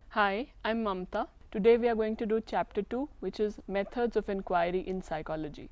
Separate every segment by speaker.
Speaker 1: Hi, I'm Mamta. Today we are going to do chapter 2, which is Methods of Inquiry in Psychology.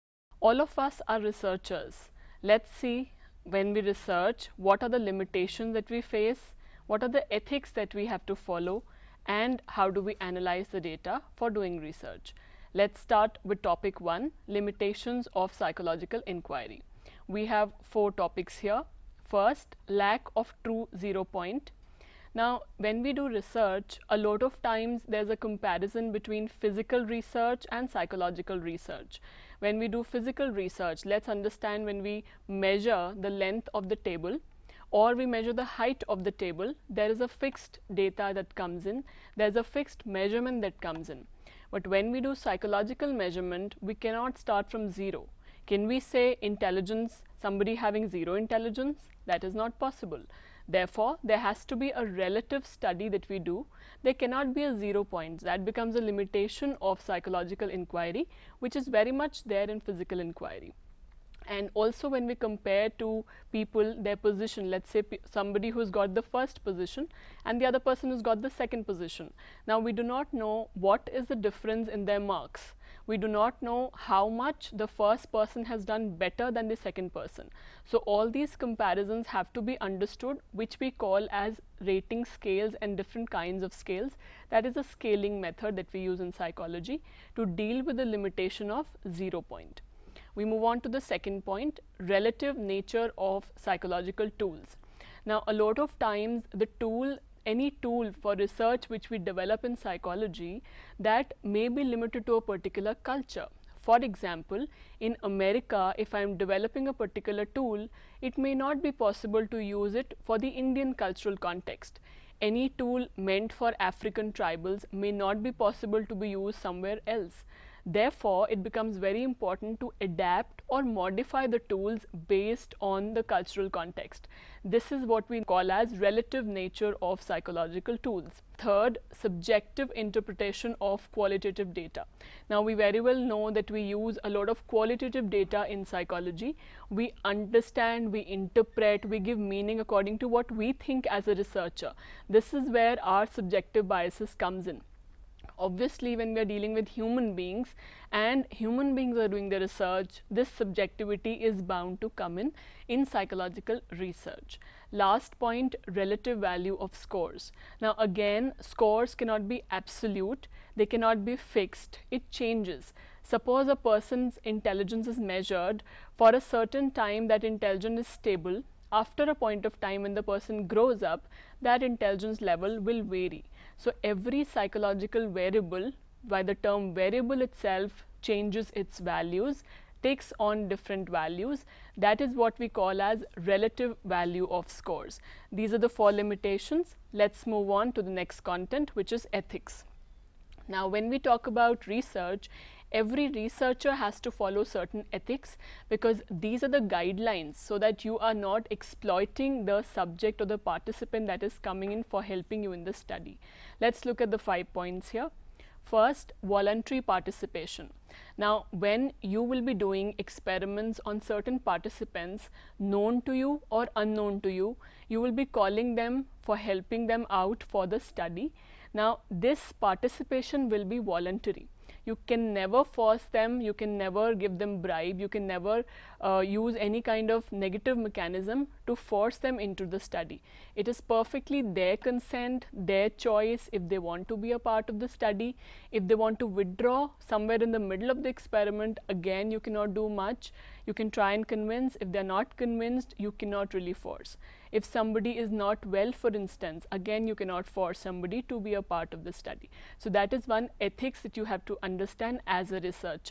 Speaker 1: All of us are researchers. Let's see, when we research, what are the limitations that we face, what are the ethics that we have to follow, and how do we analyze the data for doing research. Let's start with topic 1, limitations of psychological inquiry. We have 4 topics here. First, lack of true zero point. Now, when we do research, a lot of times there's a comparison between physical research and psychological research. When we do physical research, let's understand when we measure the length of the table or we measure the height of the table, there is a fixed data that comes in, there's a fixed measurement that comes in. But when we do psychological measurement, we cannot start from zero. Can we say intelligence, somebody having zero intelligence? That is not possible. Therefore, there has to be a relative study that we do. There cannot be a 0 point. That becomes a limitation of psychological inquiry, which is very much there in physical inquiry. And also when we compare to people, their position, let's say somebody who's got the first position and the other person who's got the second position. Now, we do not know what is the difference in their marks. We do not know how much the first person has done better than the second person. So, all these comparisons have to be understood, which we call as rating scales and different kinds of scales. That is a scaling method that we use in psychology to deal with the limitation of 0 point. We move on to the second point, relative nature of psychological tools. Now, a lot of times the tool, any tool for research which we develop in psychology, that may be limited to a particular culture. For example, in America, if I am developing a particular tool, it may not be possible to use it for the Indian cultural context. Any tool meant for African tribals may not be possible to be used somewhere else. Therefore, it becomes very important to adapt or modify the tools based on the cultural context. This is what we call as relative nature of psychological tools. Third, subjective interpretation of qualitative data. Now, we very well know that we use a lot of qualitative data in psychology. We understand, we interpret, we give meaning according to what we think as a researcher. This is where our subjective biases comes in. Obviously, when we are dealing with human beings and human beings are doing the research, this subjectivity is bound to come in psychological research. Last point, relative value of scores. Now, again, scores cannot be absolute, they cannot be fixed, it changes. Suppose a person's intelligence is measured for a certain time, that intelligence is stable. After a point of time when the person grows up, that intelligence level will vary. So, every psychological variable, by the term variable itself, changes its values, takes on different values. That is what we call as relative value of scores. These are the 4 limitations. Let's move on to the next content, which is ethics. Now, when we talk about research, every researcher has to follow certain ethics, because these are the guidelines so that you are not exploiting the subject or the participant that is coming in for helping you in the study. Let's look at the 5 points here. First, voluntary participation. Now, when you will be doing experiments on certain participants known to you or unknown to you, you will be calling them for helping them out for the study. Now, this participation will be voluntary. You can never force them, you can never give them bribe, you can never use any kind of negative mechanism to force them into the study. It is perfectly their consent, their choice if they want to be a part of the study. If they want to withdraw somewhere in the middle of the experiment, again you cannot do much. You can try and convince. If they are not convinced, you cannot really force. If somebody is not well, for instance, again you cannot force somebody to be a part of the study. So, that is one ethics that you have to understand as a researcher.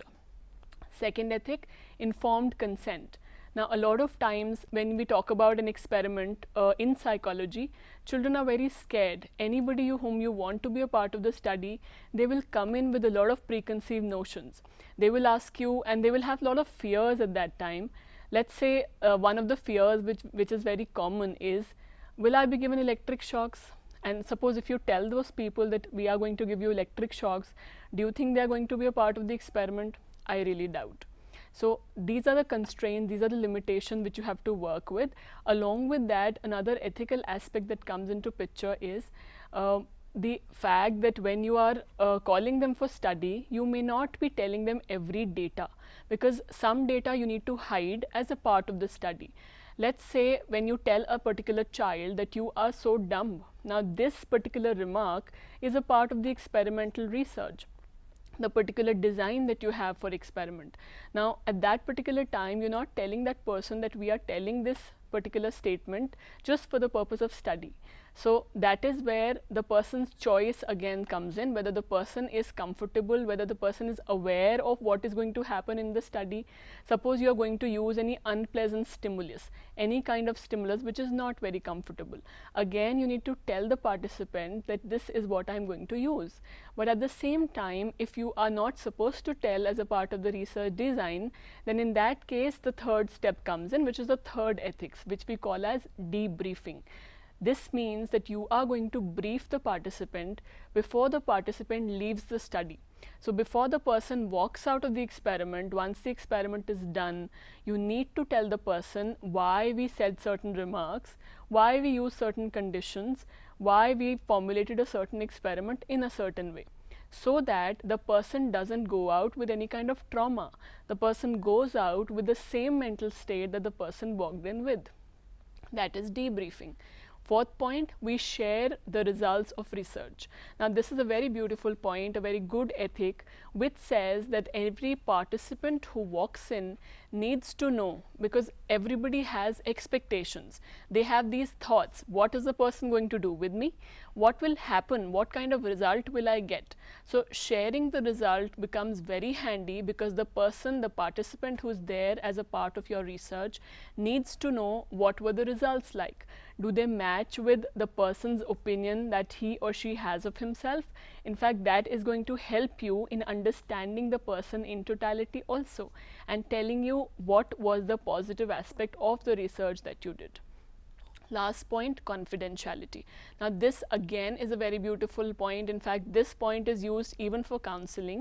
Speaker 1: Second ethic, informed consent. Now, a lot of times when we talk about an experiment in psychology, children are very scared. Anybody whom you want to be a part of the study, they will come in with a lot of preconceived notions. They will ask you, and they will have a lot of fears at that time. Let's say one of the fears which is very common is, will I be given electric shocks? And suppose if you tell those people that we are going to give you electric shocks, do you think they are going to be a part of the experiment? I really doubt. So, these are the constraints, these are the limitations which you have to work with. Along with that, another ethical aspect that comes into picture is the fact that when you are calling them for study, you may not be telling them every data, because some data you need to hide as a part of the study. Let's say when you tell a particular child that you are so dumb. Now this particular remark is a part of the experimental research, the particular design that you have for experiment. Now at that particular time, you're not telling that person that we are telling this particular statement just for the purpose of study. So that is where the person's choice again comes in, whether the person is comfortable, whether the person is aware of what is going to happen in the study. Suppose you are going to use any unpleasant stimulus, any kind of stimulus which is not very comfortable. Again, you need to tell the participant that this is what I'm going to use. But at the same time, if you are not supposed to tell as a part of the research design, then in that case the third step comes in, which is the third ethics, which we call as debriefing. This means that you are going to brief the participant before the participant leaves the study. So before the person walks out of the experiment, once the experiment is done, you need to tell the person why we said certain remarks, why we used certain conditions, why we formulated a certain experiment in a certain way, so that the person doesn't go out with any kind of trauma. The person goes out with the same mental state that the person walked in with. That is debriefing. Fourth point, we share the results of research. Now this is a very beautiful point, a very good ethic, which says that every participant who walks in needs to know, because everybody has expectations. They have these thoughts: what is the person going to do with me? What will happen? What kind of result will I get? So sharing the result becomes very handy, because the person, the participant who is there as a part of your research needs to know what were the results like. Do they match with the person's opinion that he or she has of himself? In fact, that is going to help you in understanding the person in totality also, and telling you what was the positive aspect of the research that you did. Last point, confidentiality. Now this again is a very beautiful point. In fact, this point is used even for counseling.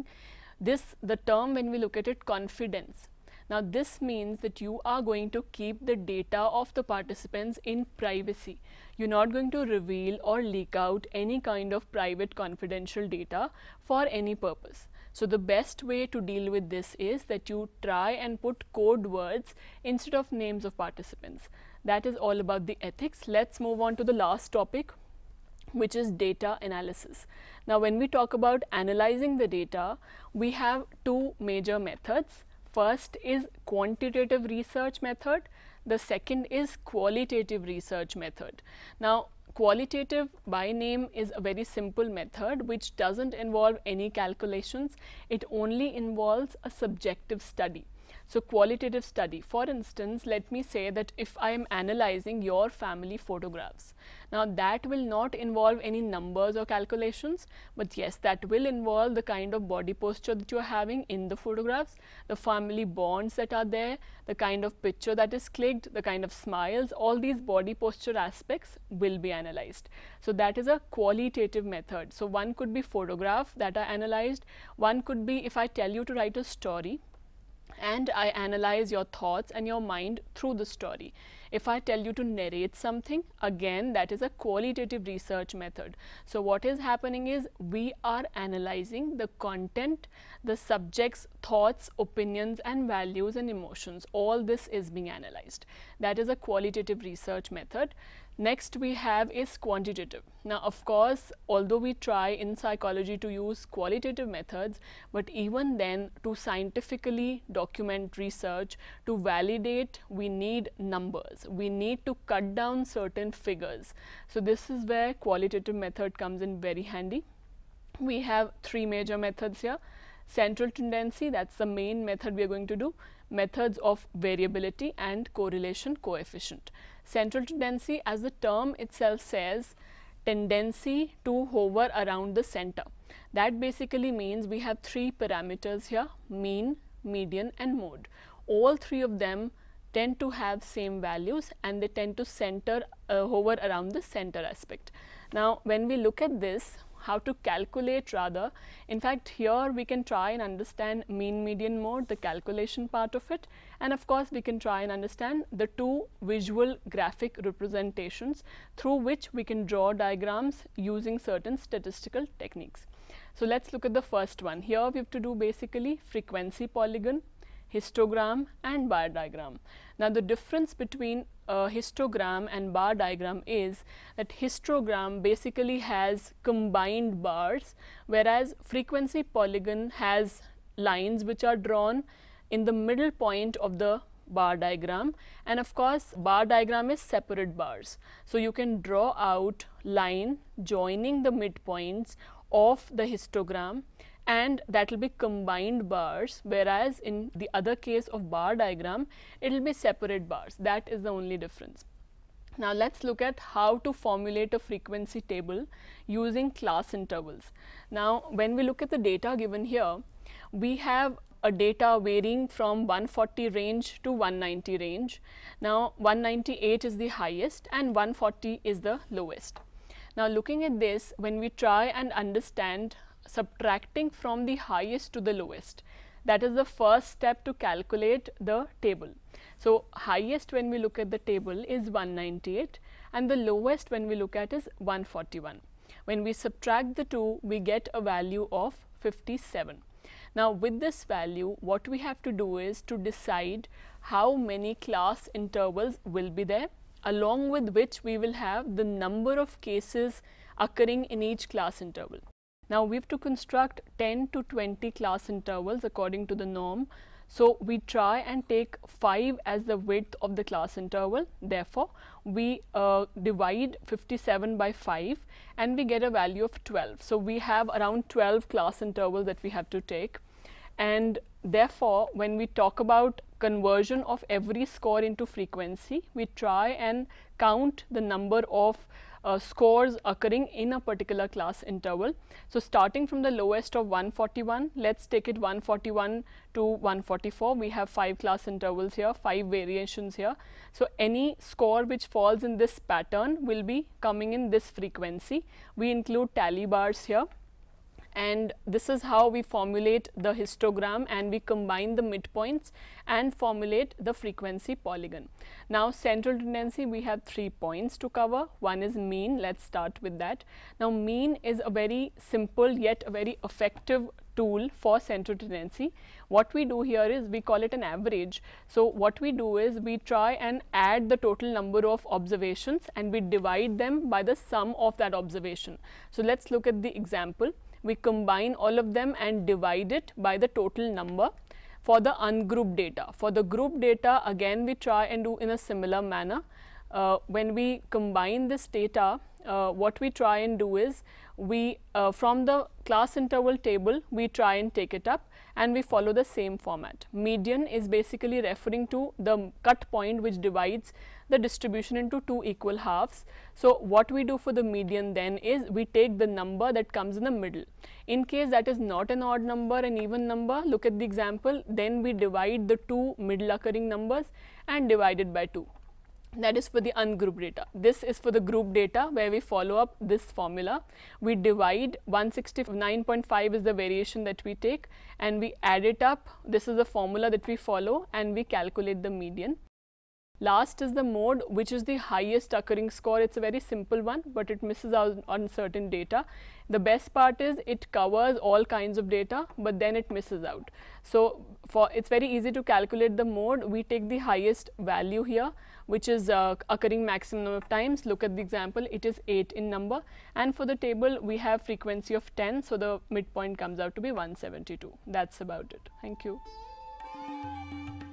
Speaker 1: The term, when we look at it, confidence. Now this means that you are going to keep the data of the participants in privacy. You're not going to reveal or leak out any kind of private confidential data for any purpose. So the best way to deal with this is that you try and put code words instead of names of participants. That is all about the ethics. Let's move on to the last topic, which is data analysis. Now when we talk about analyzing the data, we have two major methods. First is quantitative research method. The second is qualitative research method. Now qualitative by name is a very simple method which doesn't involve any calculations. It only involves a subjective study. So qualitative study, for instance, let me say that if I am analyzing your family photographs, now that will not involve any numbers or calculations, but yes, that will involve the kind of body posture that you are having in the photographs, the family bonds that are there, the kind of picture that is clicked, the kind of smiles. All these body posture aspects will be analyzed. So that is a qualitative method. So one could be photographs that are analyzed, one could be if I tell you to write a story and I analyze your thoughts and your mind through the story. If I tell you to narrate something, again that is a qualitative research method. So what is happening is we are analyzing the content, the subject's thoughts, opinions and values and emotions. All this is being analyzed. That is a qualitative research method. Next we have is quantitative. Now of course, although we try in psychology to use qualitative methods, but even then to scientifically document research, to validate, we need numbers. We need to cut down certain figures. So this is where qualitative method comes in very handy. We have three major methods here. Central tendency, that's the main method we are going to do. Methods of variability and correlation coefficient. Central tendency, as the term itself says, tendency to hover around the center. That basically means we have three parameters here: mean, median and mode. All three of them tend to have same values and they tend to hover around the center aspect. Now when we look at this, how to calculate rather. In fact, here we can try and understand mean median mode, the calculation part of it, and of course we can try and understand the two visual graphic representations through which we can draw diagrams using certain statistical techniques. So let's look at the first one. Here we have to do basically frequency polygon, histogram and bar diagram. Now the difference between a histogram and bar diagram is that histogram basically has combined bars, whereas frequency polygon has lines which are drawn in the middle point of the bar diagram, and of course bar diagram is separate bars. So you can draw out line joining the midpoints of the histogram, and that will be combined bars, whereas in the other case of bar diagram it will be separate bars. That is the only difference. Now let's look at how to formulate a frequency table using class intervals. Now when we look at the data given here, we have a data varying from 140 range to 190 range. Now 198 is the highest and 140 is the lowest. Now looking at this, when we try and understand subtracting from the highest to the lowest, that is the first step to calculate the table. So highest when we look at the table is 198 and the lowest when we look at is 141. When we subtract the two, we get a value of 57. Now with this value, what we have to do is to decide how many class intervals will be there, along with which we will have the number of cases occurring in each class interval. Now we have to construct 10 to 20 class intervals according to the norm. So we try and take 5 as the width of the class interval. Therefore, we divide 57 by 5 and we get a value of 12. So we have around 12 class intervals that we have to take, and therefore when we talk about conversion of every score into frequency, we try and count the number of scores occurring in a particular class interval. So starting from the lowest of 141, let's take it 141 to 144. We have 5 class intervals here, 5 variations here. So any score which falls in this pattern will be coming in this frequency. We include tally bars here. And this is how we formulate the histogram, and we combine the midpoints and formulate the frequency polygon. Now central tendency, we have 3 points to cover. One is mean. Let's start with that. Now mean is a very simple yet a very effective tool for central tendency. What we do here is we call it an average. So what we do is we try and add the total number of observations and we divide them by the sum of that observation. So let's look at the example. We combine all of them and divide it by the total number for the ungrouped data. For the group data, again we try and do in a similar manner. When we combine this data, what we try and do is we from the class interval table, we try and take it up and we follow the same format. Median is basically referring to the cut point which divides the distribution into 2 equal halves. So what we do for the median then is we take the number that comes in the middle. In case that is not an odd number, an even number, look at the example, then we divide the 2 middle occurring numbers and divide it by 2. That is for the ungrouped data. This is for the group data where we follow up this formula. We divide 169.5 is the variation that we take and we add it up. This is the formula that we follow and we calculate the median. Last is the mode, which is the highest occurring score. It's a very simple one, but it misses out on certain data. The best part is it covers all kinds of data, but then it misses out. So it's very easy to calculate the mode. We take the highest value here, which is occurring maximum number of times. Look at the example, it is 8 in number, and for the table we have frequency of 10, so the midpoint comes out to be 172. That's about it. Thank you.